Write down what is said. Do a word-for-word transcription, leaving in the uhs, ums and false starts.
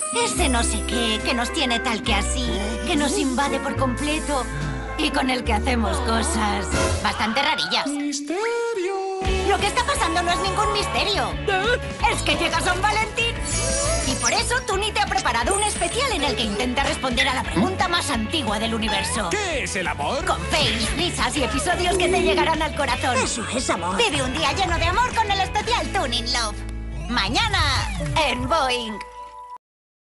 Ese no sé qué, que nos tiene tal que así, que nos invade por completo y con el que hacemos cosas bastante rarillas. ¡Misterio! Lo que está pasando no es ningún misterio. Es que llega San Valentín. Y por eso Tuni te ha preparado un especial en el que intenta responder a la pregunta más antigua del universo. ¿Qué es el amor? Con fails, risas y episodios que te llegarán al corazón. Eso es amor. Vive un día lleno de amor con el especial Tuning Love. Mañana en Boeing.